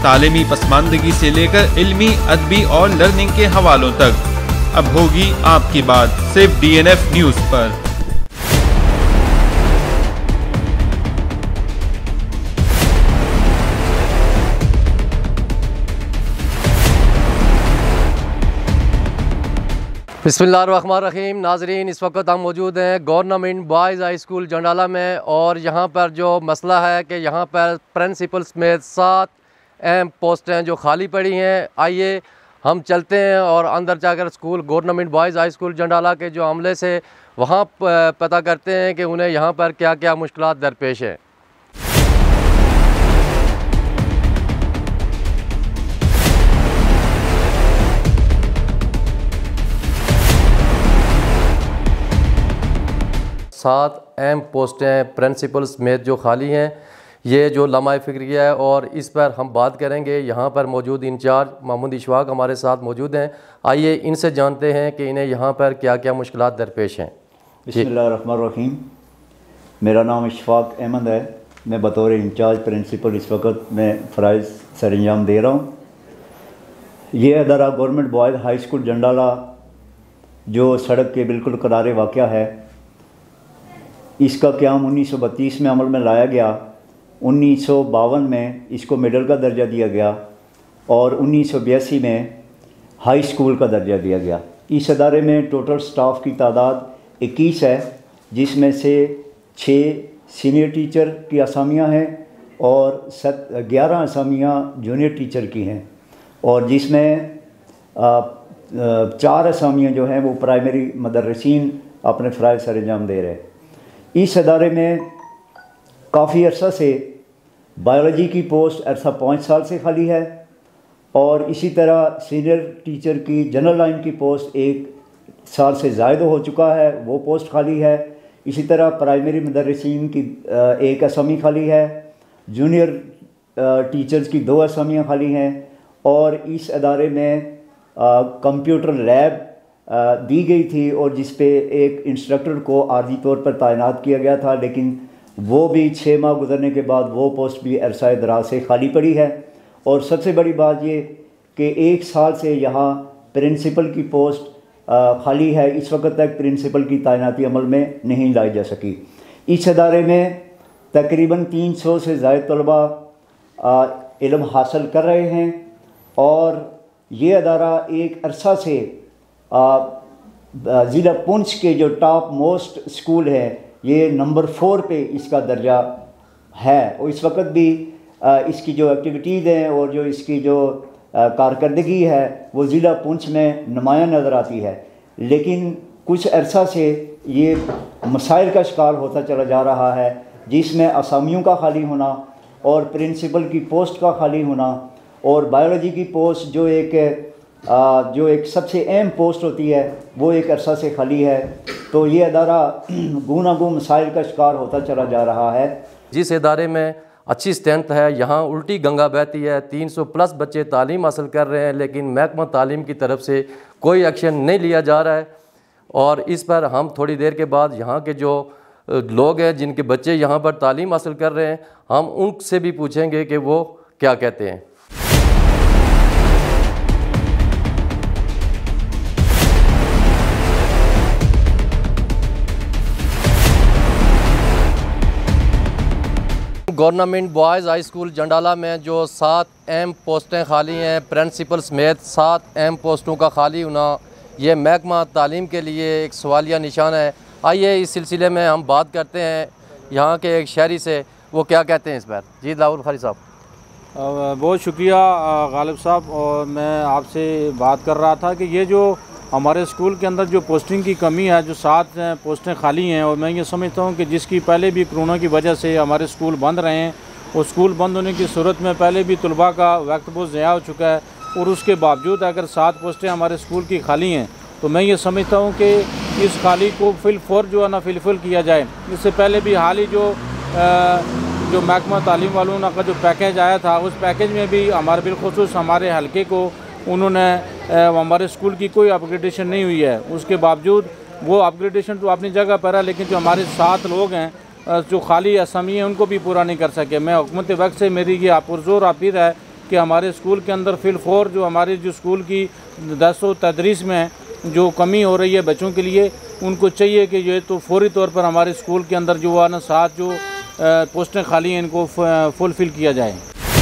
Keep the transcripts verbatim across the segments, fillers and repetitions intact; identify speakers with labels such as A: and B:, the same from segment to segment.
A: तालीमी पसमानदगी से लेकर इल्मी, अदबी और लर्निंग के हवालों तक। अब होगी आपकी बात सिर्फ डी एन एफ न्यूज पर।
B: बिस्मिल्लाहिर्रहमानिर्रहीम। नाजरीन, इस वक्त हम मौजूद हैं government boys high school Jandala में और यहाँ पर जो मसला है कि यहाँ पर प्रिंसिपल समेत सात अहम पोस्टें जो खाली पड़ी हैं। आइए हम चलते हैं और अंदर जाकर school government boys high school Jandala के जो अमले से वहाँ पता करते हैं कि उन्हें यहाँ पर क्या क्या मुश्किलात दरपेश हैं। सात अहम पोस्टें प्रिंसिपल समेत जो खाली हैं, ये जो लम्हा फ़िक्रिया है और इस पर हम बात करेंगे। यहाँ पर मौजूद इंचार्ज मोहम्मद इशफाक हमारे साथ मौजूद हैं। आइए इनसे जानते हैं कि इन्हें यहाँ पर क्या क्या मुश्किलात दरपेश हैं।
C: बिस्मिल्लाहिर्रहमानिर्रहीम। मेरा नाम इशफाक अहमद है। मैं बतौर इंचार्ज प्रिंसिपल इस वक्त मैं फ़राइज़ सरअंजाम दे रहा हूँ। ये अदारा government boys high school Jandala जो सड़क के बिल्कुल किनारे वाक़या है, इसका क़याम उन्नीस सौ बत्तीस में अमल में लाया गया। उन्नीस सौ बावन में इसको मिडल का दर्जा दिया गया और उन्नीस सौ बयासी में हाई स्कूल का दर्जा दिया गया। इस अदारे में टोटल स्टाफ की तादाद इक्कीस है, जिसमें से छः सीनियर टीचर की असामियाँ हैं और सत ग्यारह असामियाँ जूनियर टीचर की हैं और जिसमें चार असामियाँ जो हैं वो प्राइमरी मदरसीन अपने फ़राइज़ सरअंजाम दे रहे हैं। इस अदारे में काफ़ी अरसा से बायोलॉजी की पोस्ट अरसा पाँच साल से खाली है और इसी तरह सीनियर टीचर की जनरल लाइन की पोस्ट एक साल से ज़ायद हो चुका है, वो पोस्ट खाली है। इसी तरह प्राइमरी मदरसीन की एक असामी खाली है, जूनियर टीचर्स की दो असामियाँ खाली हैं और इस अदारे में कंप्यूटर लैब दी गई थी और जिस पे एक इंस्ट्रक्टर को आर्जी तौर पर तैनात किया गया था, लेकिन वो भी छः माह गुजरने के बाद वो पोस्ट भी अरसाए दराज से खाली पड़ी है। और सबसे बड़ी बात ये कि एक साल से यहाँ प्रिंसिपल की पोस्ट खाली है। इस वक्त तक प्रिंसिपल की तैनाती अमल में नहीं लाई जा सकी। इस अदारे में तकरीबन तीन सौ से ज़ायद तलबा इल्म हासिल कर रहे हैं और ये अदारा एक अरसा से ज़िला पुंछ के जो टॉप मोस्ट स्कूल है, ये नंबर फोर पे इसका दर्जा है और इस वक्त भी आ, इसकी जो एक्टिविटीज़ हैं और जो इसकी जो कारकर्दगी है वो ज़िला पुंछ में नुमायाँ नज़र आती है। लेकिन कुछ अरसा से ये मसाइल का शिकार होता चला जा रहा है, जिसमें असामियों का खाली होना और प्रिंसिपल की पोस्ट का खाली होना और बायोलॉजी की पोस्ट जो एक आ, जो एक सबसे अहम पोस्ट होती है वो एक अरसा से खाली है। तो ये अदारा गूना गू मसाइल का शिकार होता चला जा रहा है।
B: जिस इदारे में अच्छी स्ट्रेंथ है, यहाँ उल्टी गंगा बहती है, तीन सौ प्लस बच्चे तालीम हासिल कर रहे हैं, लेकिन महकमा तालीम की तरफ से कोई एक्शन नहीं लिया जा रहा है। और इस पर हम थोड़ी देर के बाद यहाँ के जो लोग हैं जिनके बच्चे यहाँ पर तालीम हासिल कर रहे हैं, हम उनसे भी पूछेंगे कि वो क्या कहते हैं। Government boys high school Jandala में जो सात अहम पोस्टें खाली हैं, प्रिंसिपल समेत सात अहम पोस्टों का खाली होना, ये महकमा तालीम के लिए एक सवालिया निशान है। आइए इस सिलसिले में हम बात करते हैं यहाँ के एक शहरी से, वो क्या कहते हैं इस पर। जी लाहौर खारी साहब।
D: बहुत शुक्रिया गालिब साहब। और मैं आपसे बात कर रहा था कि ये जो हमारे स्कूल के अंदर जो पोस्टिंग की कमी है, जो सात पोस्टें खाली हैं, और मैं ये समझता हूँ कि जिसकी पहले भी कोरोना की वजह से हमारे स्कूल बंद रहे हैं और स्कूल बंद होने की सूरत में पहले भी तलबा का वक्त बहुत ज़ाया हो चुका है और उसके बावजूद अगर सात पोस्टें हमारे स्कूल की खाली हैं तो मैं ये समझता हूँ कि इस खाली को फिल फॉर जो है ना फिलफिल किया जाए। इससे पहले भी हाल ही जो आ, जो महकमा तालीम वालों का जो पैकेज आया था, उस पैकेज में भी हमारे बिलखुसूस हमारे हलके को उन्होंने हमारे स्कूल की कोई अपग्रेडेशन नहीं हुई है। उसके बावजूद वो अपग्रेडेशन तो अपनी जगह पर है, लेकिन जो हमारे सात लोग हैं जो खाली असामी हैं उनको भी पूरा नहीं कर सके। मैं हुकूमत वक्त से मेरी ये पुरजोर अपील है कि हमारे स्कूल के अंदर फिलखोर जो हमारे जो स्कूल की दस व तदरीस में जो कमी हो रही है बच्चों के लिए, उनको चाहिए कि ये तो फौरी तौर पर हमारे स्कूल के अंदर जो है ना सात जो पोस्टें खाली हैं इनको फुलफ़िल किया जाए।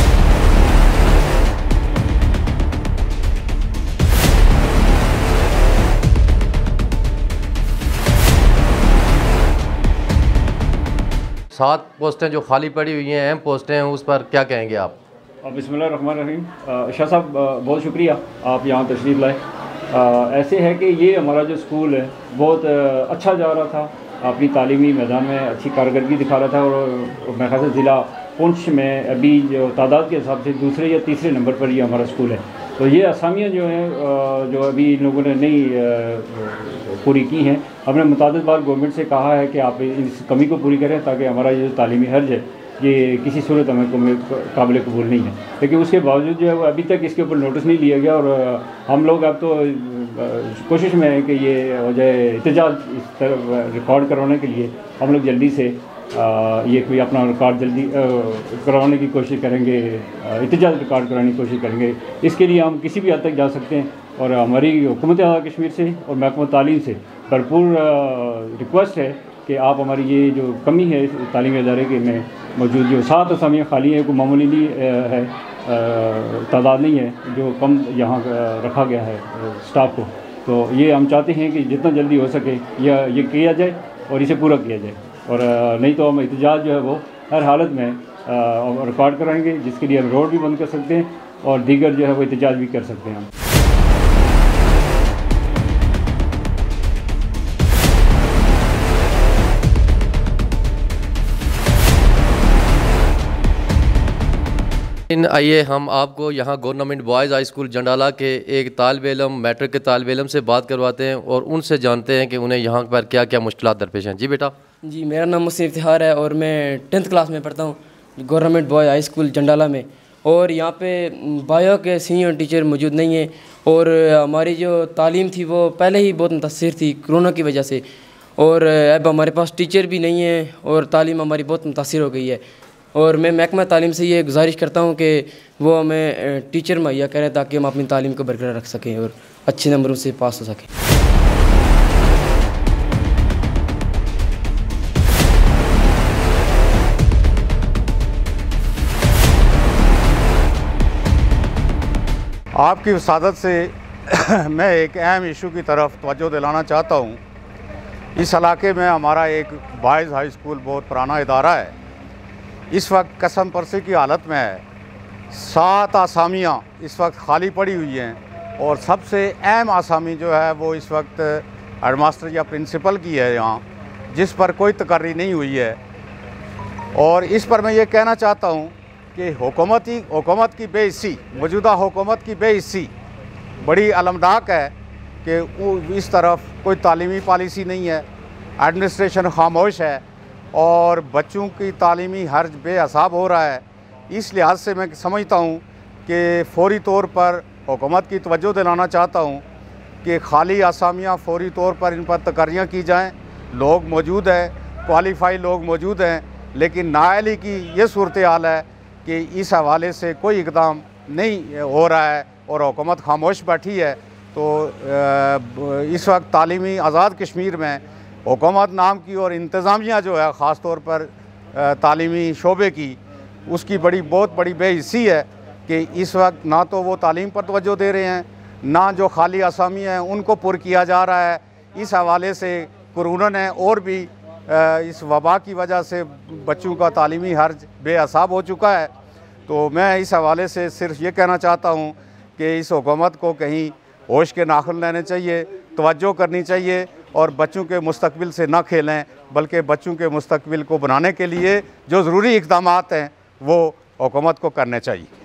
B: सात पोस्टें जो खाली पड़ी हुई हैं, अहम पोस्टें हैं, उस पर क्या कहेंगे आप?
E: बिस्मिल्लाहिर्रहमानिर्रहीम। शाह साहब बहुत शुक्रिया आप यहाँ तशरीफ़ लाए। ऐसे है कि ये हमारा जो स्कूल है बहुत अच्छा जा रहा था, अपनी तालीमी मैदान में अच्छी कारकर्दगी दिखा रहा था और मेरे ख्याल से ज़िला पुंछ में अभी जो तादाद के हिसाब से दूसरे या तीसरे नंबर पर ये हमारा स्कूल है। तो ये असामियाँ जो हैं जो अभी इन लोगों ने नई पूरी की हैं, हमने मुतादिद बार गवर्नमेंट से कहा है कि आप इस कमी को पूरी करें ताकि हमारा ये जो तालीमी हर्ज है ये किसी सूरत हमें काबिल कबूल नहीं है। लेकिन उसके बावजूद जो है वो अभी तक इसके ऊपर नोटिस नहीं लिया गया और हम लोग अब तो कोशिश में है कि ये हो जाए एहतजाज इस तरह रिकॉर्ड करवाने के लिए हम लोग जल्दी से आ, ये कोई अपना रिकॉर्ड जल्दी करवाने की कोशिश करेंगे, एहतजाज रिकॉर्ड कराने की कोशिश करेंगे। इसके लिए हम किसी भी हद तक जा सकते हैं और हमारी हुकूमत आज़ाद कश्मीर से और महकमा तालीम से भरपूर रिक्वेस्ट है कि आप हमारी ये जो कमी है तालीमी इदारे के में मौजूद जो सात असामियाँ खाली हैं, कोई मामूली नहीं है, तादाद नहीं है जो कम यहाँ रखा गया है स्टाफ को। तो ये हम चाहते हैं कि जितना जल्दी हो सके यह ये किया जाए और इसे पूरा किया जाए, और नहीं तो हम एहतजाज जो है वो हर हालत में रिकॉर्ड कराएंगे, जिसके लिए हम रोड भी बंद कर सकते हैं और दीगर जो है वो एहतजाज भी कर सकते हैं हम।
B: आइए हम आपको यहाँ government boys high school Jandala के एक तालिब इल्म, मैट्रिक के तालिब इल्म से बात करवाते हैं और उनसे जानते हैं कि उन्हें यहाँ पर क्या क्या मुश्किलात दरपेश हैं। जी बेटा।
F: जी मेरा नाम मुसीब इफ्तिखार है और मैं टेंथ क्लास में पढ़ता हूँ government boy high school Jandala में। और यहाँ पे बायो के सीनियर टीचर मौजूद नहीं है और हमारी जो तालीम थी वो पहले ही बहुत मुतासिर थी कोरोना की वजह से, और अब हमारे पास टीचर भी नहीं है और तालीम हमारी बहुत मुतासिर हो गई है। और मैं महकमा तालीम से ये गुजारिश करता हूँ कि वो हमें टीचर मुहैया करें ताकि हम अपनी तालीम को बरकरार रख सकें और अच्छे नंबरों से पास हो सकें।
G: आपकी वसादत से मैं एक अहम इशू की तरफ तवज्जो दिलाना चाहता हूँ। इस इलाके में हमारा एक बॉयज़ हाई स्कूल बहुत पुराना इदारा है, इस वक्त कसम परसी की हालत में है। सात आसामियाँ इस वक्त खाली पड़ी हुई हैं और सबसे अहम आसामी जो है वो इस वक्त हेडमास्टर या प्रिंसिपल की है यहाँ, जिस पर कोई तकर्री नहीं हुई है। और इस पर मैं ये कहना चाहता हूँ कि हुकूमती हुकूमत की बेइज्जती, मौजूदा हुकूमत की बेइज्जती बड़ी अलमनाक है कि इस तरफ कोई तालीमी पॉलिसी नहीं है, एडमिनिस्ट्रेशन खामोश है और बच्चों की तालीमी हर्ज बेहिसाब हो रहा है। इस लिहाज से मैं समझता हूँ कि फ़ौरी तौर पर हुकूमत की तवज्जो दिलाना चाहता हूँ कि खाली आसामियाँ फ़ौरी तौर पर इन पर तकर्रियाँ की जाएँ। लोग मौजूद हैं, क्वालिफाई लोग मौजूद हैं, लेकिन नाअहली की ये सूरत हाल है कि इस हवाले से कोई इक़दाम नहीं हो रहा है और हुकूमत खामोश बैठी है। तो इस वक्त तालीमी आज़ाद कश्मीर में हुकूमत नाम की और इंतज़ामिया जो है ख़ास तौर पर तालीमी शोबे की, उसकी बड़ी बहुत बड़ी बेइज्जती है कि इस वक्त ना तो वो तालीम पर तवज्जो दे रहे हैं, ना जो खाली आसामी हैं उनको पुर किया जा रहा है। इस हवाले से कोरोना ने और भी इस वबा की वजह से बच्चों का तालीमी हर्ज बेहिसाब हो चुका है। तो मैं इस हवाले से सिर्फ ये कहना चाहता हूँ कि इस हुकूमत को कहीं होश के नाखुन लेने चाहिए, तवज्जो करनी चाहिए और बच्चों के मुस्तकबिल से ना खेलें, बल्कि बच्चों के मुस्तकबिल को बनाने के लिए जो ज़रूरी इक़दामात हैं वो हुकूमत को करने चाहिए।